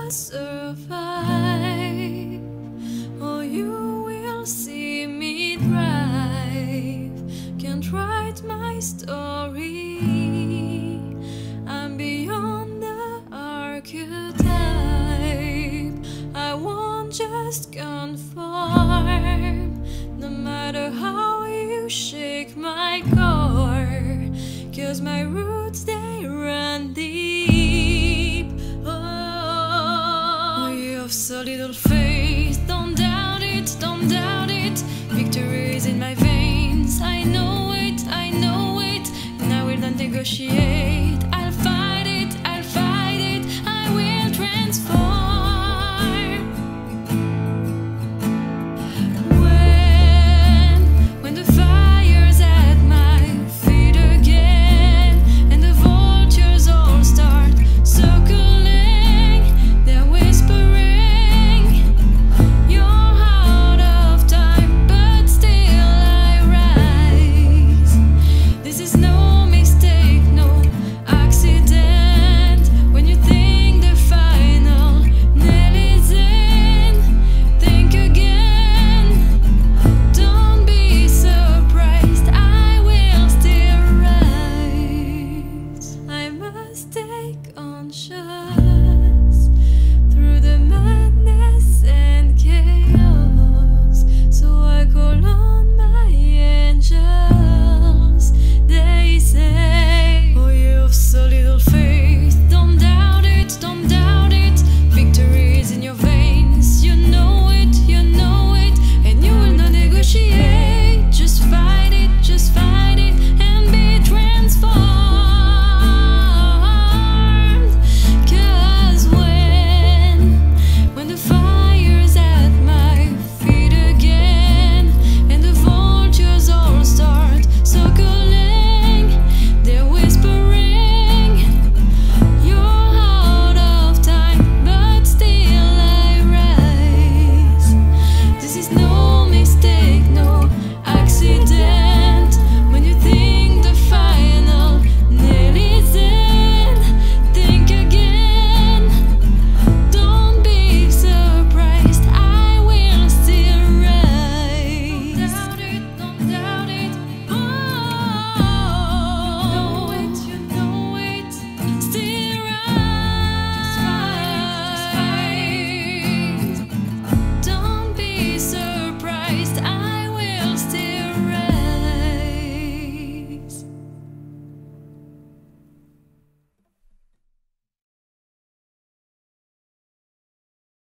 will survive, or you will see me thrive. Can't write my story, I'm beyond the archetype. I won't just conform, no matter how you shake my core, 'cause my roots they run deep. Oh, you have so little faith, don't doubt it, don't doubt it. Victory is in my veins, I know it, I know it. And I will not negotiate,